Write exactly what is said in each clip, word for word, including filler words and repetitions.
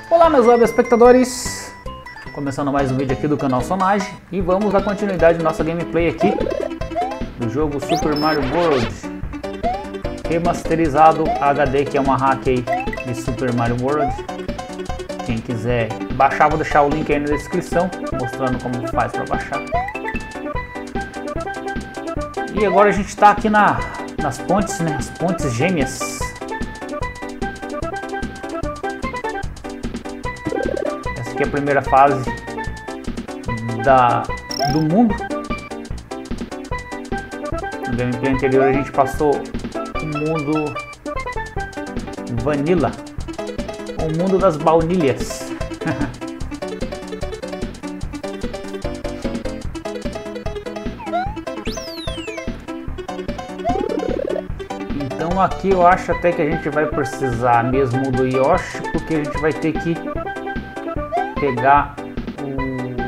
Olá meus web espectadores, começando mais um vídeo aqui do canal Sonage e vamos dar continuidade à nossa gameplay aqui do jogo Super Mario World remasterizado H D, que é uma hack aí de Super Mario World. Quem quiser baixar, vou deixar o link aí na descrição mostrando como faz para baixar. E agora a gente está aqui na, nas pontes, né, as pontes gêmeas. Essa aqui é a primeira fase da, do mundo. No gameplay anterior a gente passou o mundo Vanilla, o mundo das baunilhas. Então aqui eu acho até que a gente vai precisar mesmo do Yoshi, porque a gente vai ter que pegar o...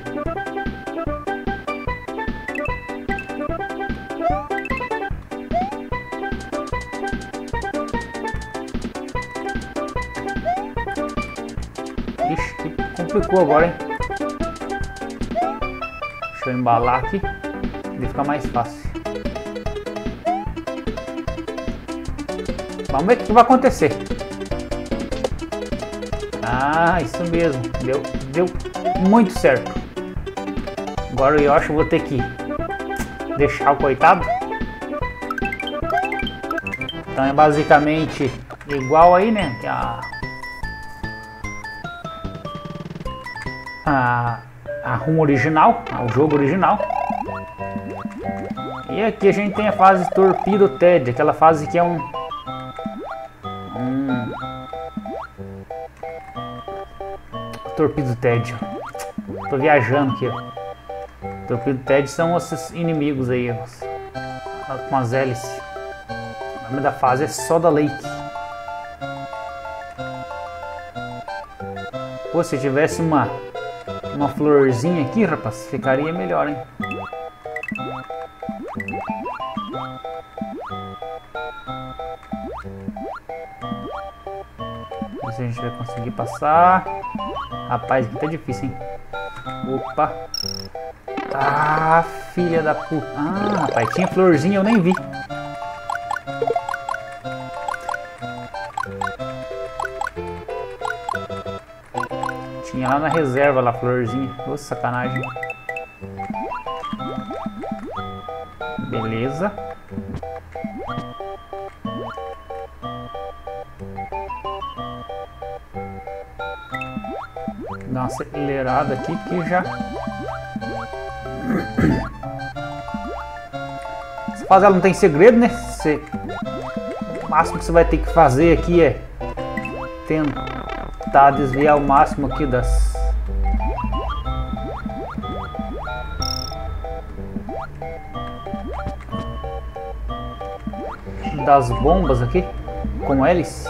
Ixi, que complicou agora, hein? Deixa eu embalar aqui, ele fica mais fácil. Vamos ver o que vai acontecer. Ah, isso mesmo. Deu, deu muito certo. Agora o Yoshi eu vou ter que deixar o coitado. Então é basicamente igual aí, né? A, a, a rumo original, ao jogo original. E aqui a gente tem a fase Torpedo Ted, aquela fase que é um Hum. Torpedo Ted. Tô viajando aqui, ó. Torpedo Ted são esses inimigos aí, ó, com as hélices. O nome da fase é Soda Lake. Pô, se tivesse uma uma florzinha aqui, rapaz, ficaria melhor, hein? Se a gente vai conseguir passar. Rapaz, aqui tá difícil, hein? Opa! Ah, filha da puta! Ah, rapaz, tinha florzinha, eu nem vi. Tinha lá na reserva lá, florzinha. Ô, sacanagem. Beleza. Dar uma acelerada aqui que já... Essa fase ela não tem segredo, né? Você... O máximo que você vai ter que fazer aqui é tentar desviar o máximo aqui das... das bombas aqui com hélice.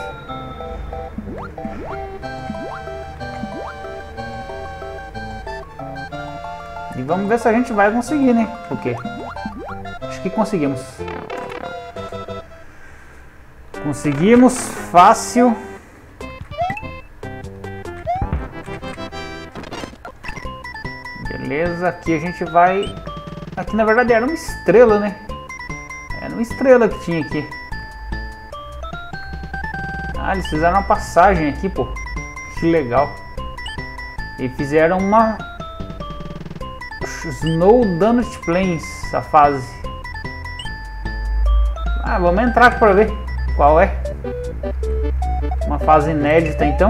E vamos ver se a gente vai conseguir, né? Porque acho que conseguimos. Conseguimos, fácil. Beleza, aqui a gente vai... Aqui na verdade era uma estrela, né? Era uma estrela que tinha aqui. Ah, eles fizeram uma passagem aqui, pô. Que legal. E fizeram uma... Snow Donut Plains, a fase. Ah, vamos entrar para ver qual é. Uma fase inédita então.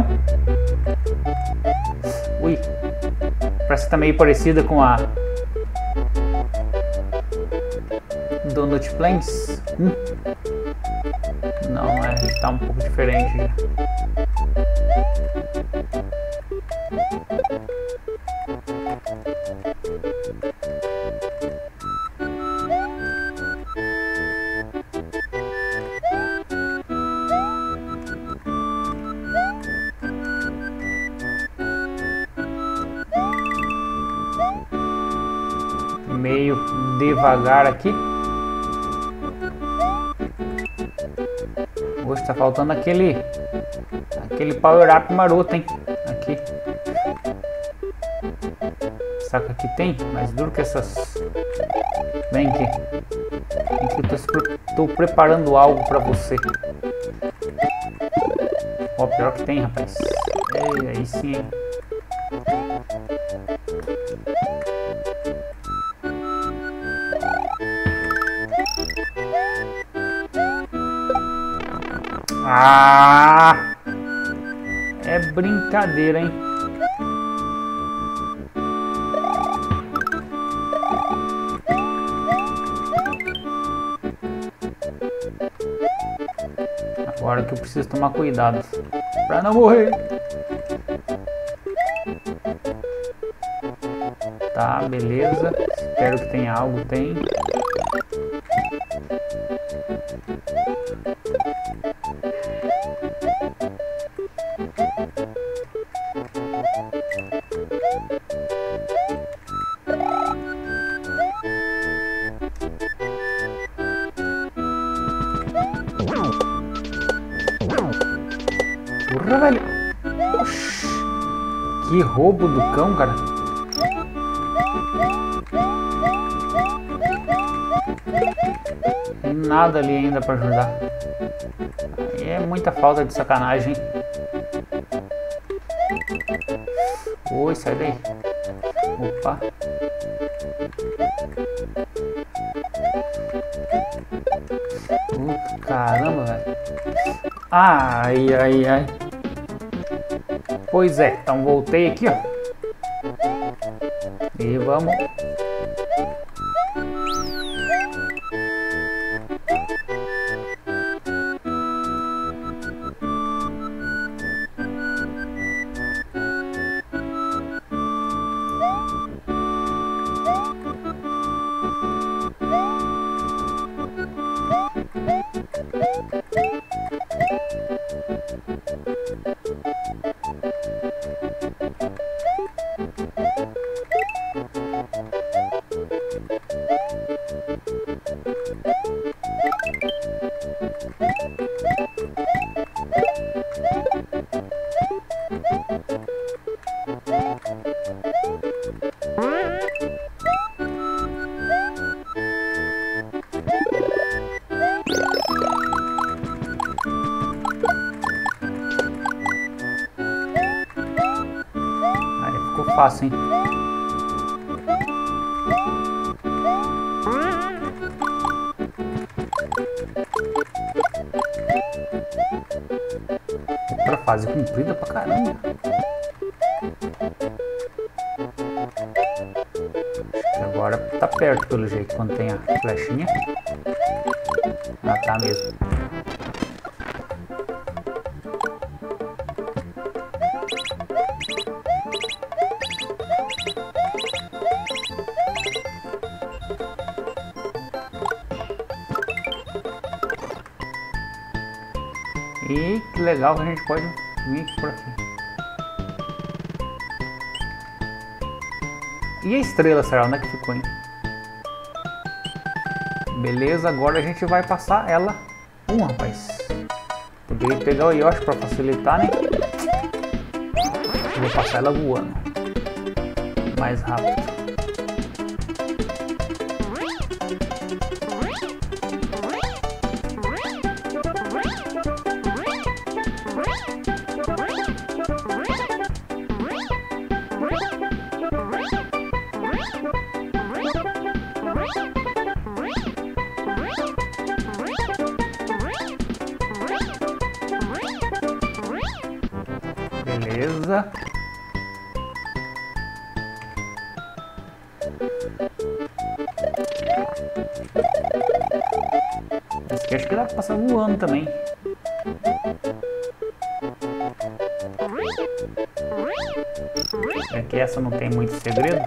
Ui, parece que tá meio parecida com a Donut Plains. Hum. Não, é, tá um pouco diferente já. Meio devagar aqui. Hoje tá faltando aquele aquele power up maroto, hein? Aqui. Será que aqui tem? Mais duro que essas... Vem aqui. Vem aqui, eu tô, tô preparando algo pra você. Ó, pior que tem, rapaz. É, aí sim, hein? Ah! É brincadeira, hein? Agora que eu preciso tomar cuidado pra não morrer. Tá, beleza. Espero que tenha algo. Tem. Porra, velho. Oxi. Que roubo do cão, cara. Tem nada ali ainda pra ajudar. Aí é muita falta de sacanagem. Oi, sai daí. Opa. Uh, caramba, velho. Ai, ai, ai. Pois é, então voltei aqui, ó. E vamos. Fácil, hein? Outra fase comprida pra caramba. Agora tá perto pelo jeito quando tem a flechinha. Ah, tá mesmo. E que legal que a gente pode vir por aqui. E a estrela, será? Onde é que ficou, hein? Beleza, agora a gente vai passar ela. Um, rapaz. Poderia pegar o Yoshi para facilitar, né? Eu vou passar ela voando. Mais rápido. Beleza. Esse aqui acho que dá pra passar voando também. É que essa não tem muito segredo.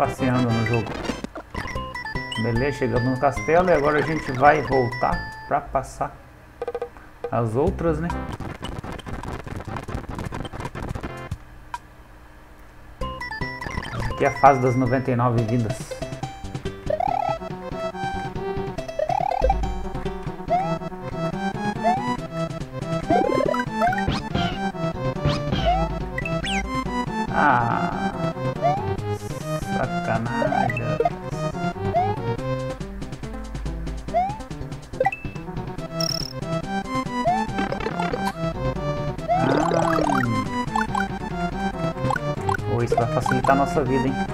passeando no jogo. Beleza, chegamos no castelo e agora a gente vai voltar para passar as outras, né? Aqui é a fase das noventa e nove vidas. Ah, sacanagem. Ah, isso vai facilitar a nossa vida, hein?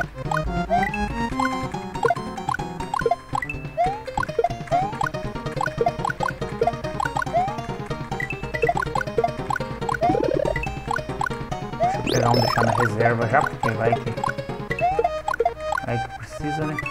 Pegar um, deixar na reserva já, porque vai que vai que precisa, né?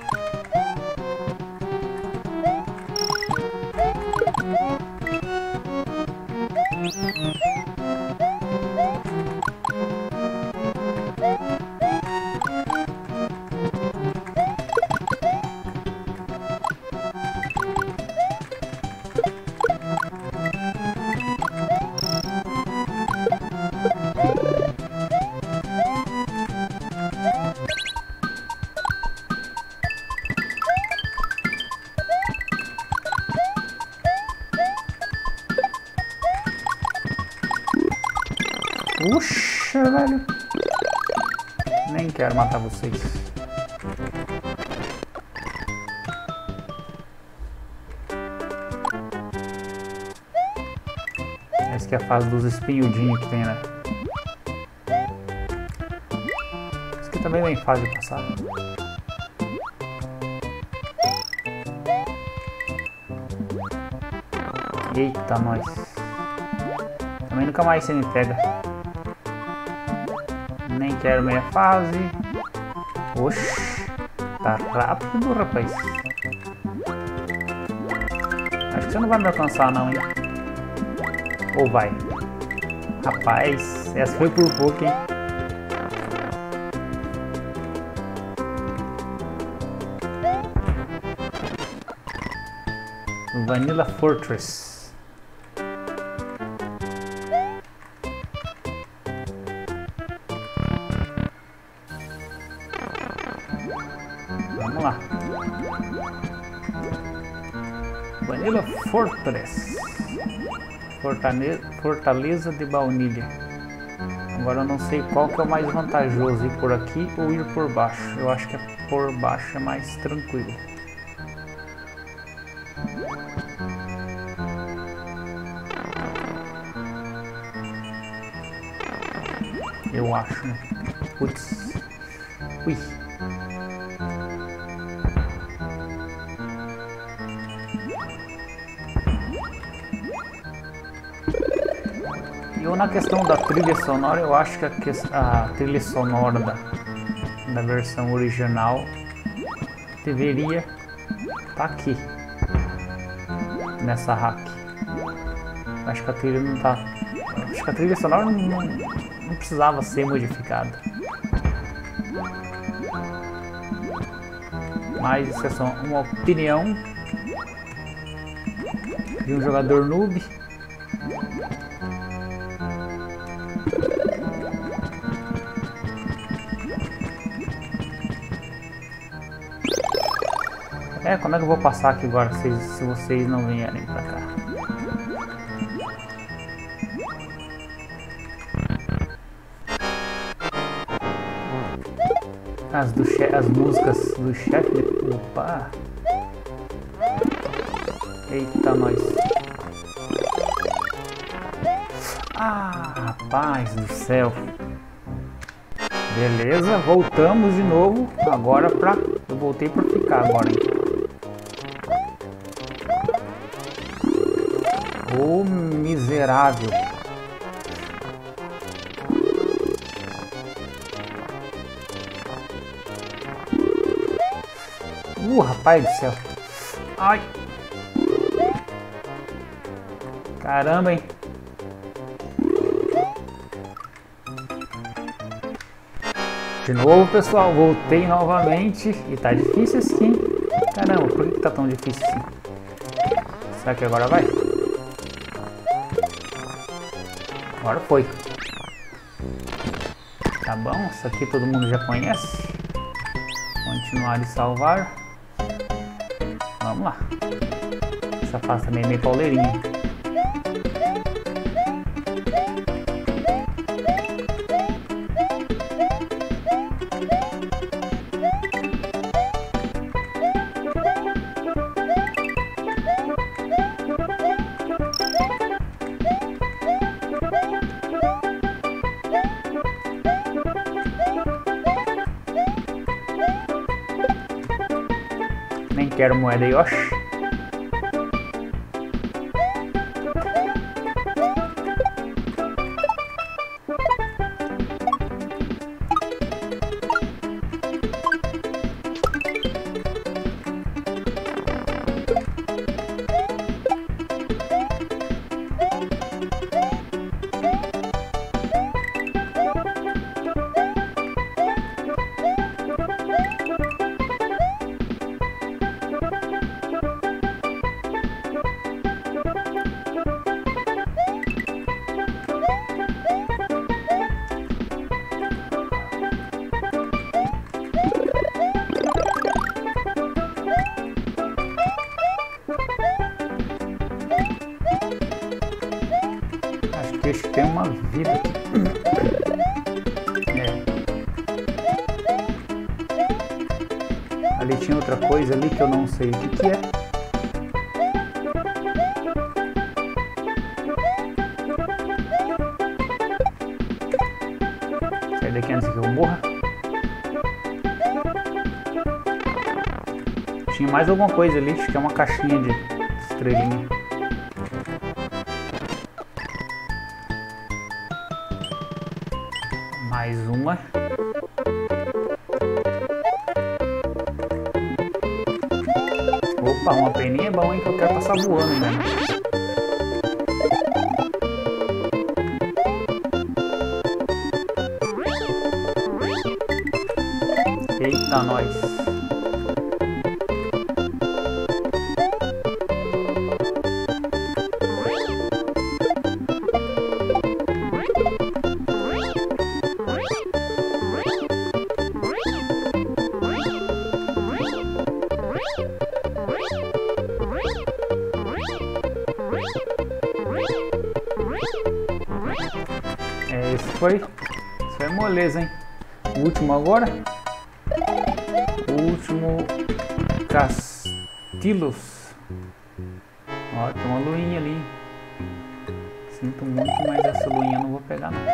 Puxa, velho. Nem quero matar vocês. Essa que é a fase dos espinhudinhos que tem, né? Isso aqui também é bem fácil de passar. Eita, nós. Também nunca mais você me pega. Nem quero meia fase. Oxi, tá rápido, rapaz. Acho que você não vai me alcançar não, hein? Ou vai? Rapaz, essa foi por pouco, hein? Vanilla Fortress. Vamos lá. Vanilla Fortress. Fortaleza, Fortaleza de Baunilha. Agora eu não sei qual que é o mais vantajoso, ir por aqui ou ir por baixo. Eu acho que é por baixo é mais tranquilo. Eu acho, né? Putz. Ui. Eu, na questão da trilha sonora, eu acho que a, que a trilha sonora da, da versão original deveria estar tá aqui, nessa hack. Acho que a trilha não tá. Acho que a trilha sonora não, não, não precisava ser modificada. Mas isso é só uma opinião de um jogador noob. É, como é que eu vou passar aqui agora se, se vocês não vierem pra cá? As, do che as músicas do chefe de... Opa! Eita, nós! Ah, rapaz do céu! Beleza, voltamos de novo. Agora pra... Eu voltei pra ficar agora, hein? Ô, miserável! Uh, rapaz do céu! Ai! Caramba, hein? De novo, pessoal, voltei novamente e tá difícil assim. Caramba, por que, que tá tão difícil assim? Será que agora vai? Agora foi. Tá bom, isso aqui todo mundo já conhece. Continuar e salvar. Vamos lá. Essa fase também é meio pauleirinha. Nem quero moeda Yoshi. Acho que tem uma vida aqui. É. Ali tinha outra coisa ali que eu não sei o que, que é. Sai daqui antes que eu morra. Tinha mais alguma coisa ali, acho que é uma caixinha de estrelinha. Mais uma. Opa, uma peninha é bom, hein, que eu quero passar voando, né? Eita, nós. É, esse foi, isso foi moleza, hein? O último agora. O último Castilos. Ó, tem uma luinha ali. Sinto muito, mas essa luinha eu não vou pegar não.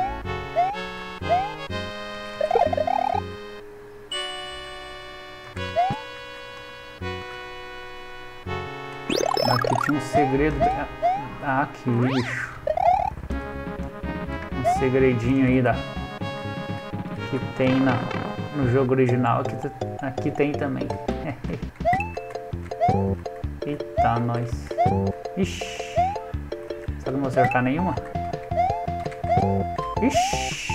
Aqui tinha um segredo. Ah, que lixo. Um segredinho aí da que tem na, no jogo original. Aqui, aqui tem também. Eita, nós. Ixi. Será que não vou acertar nenhuma? Ixi.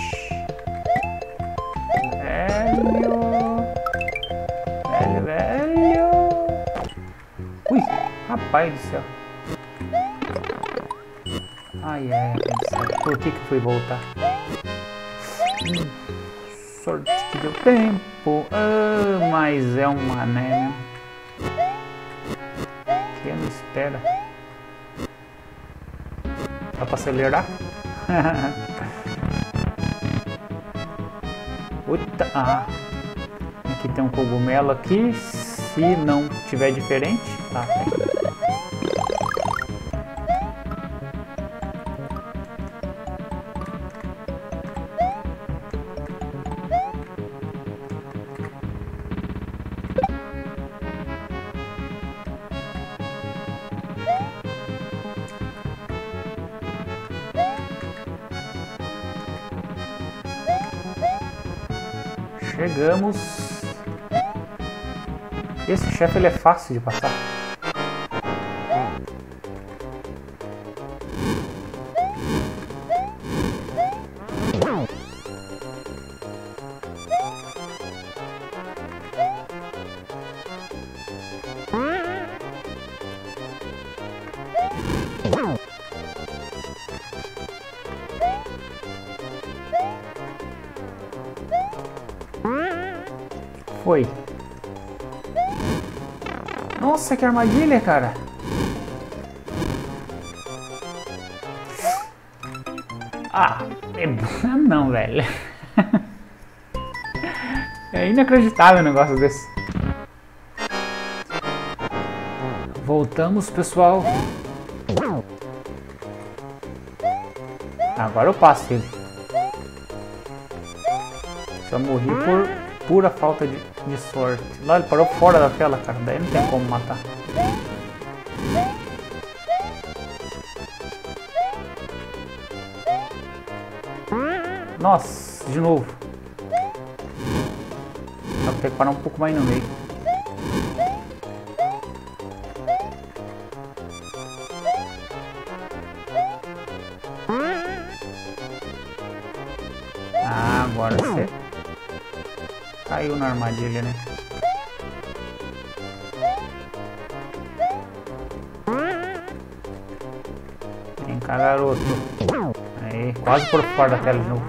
Velho. Velho, velho. Ui, rapaz do céu. Ai, ai, por que que foi voltar? Hum, sorte que deu tempo. Ah, mas é um mané mesmo. Que não espera. Dá pra acelerar? Uita, ah. Aqui tem um cogumelo aqui. Se não tiver diferente, tá, tem. Chegamos. Esse chefe ele é fácil de passar. foi. Nossa, que armadilha, cara. Ah, é... não, velho. É inacreditável um negócio desse. Voltamos, pessoal. Agora eu passo ele. Só morri por pura falta de, de sorte. Lá ele parou fora da tela, cara. Daí não tem como matar. Nossa, de novo. Vou ter que parar um pouco mais no meio. Ah, agora você caiu na armadilha, né? Vem cá, garoto. Aí, quase por fora da tela de novo.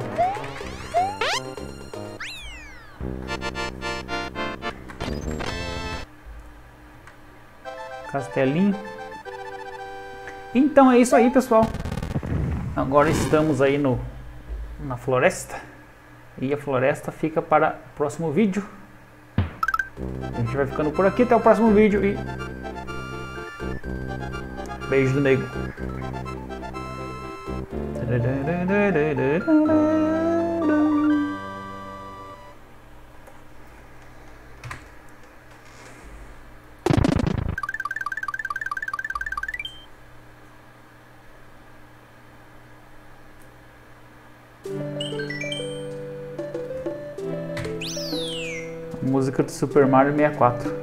Castelinho. Então é isso aí, pessoal. Agora estamos aí no na floresta. E a floresta fica para o próximo vídeo. A gente vai ficando por aqui. Até o próximo vídeo e beijo do nego. Música do Super Mario sessenta e quatro.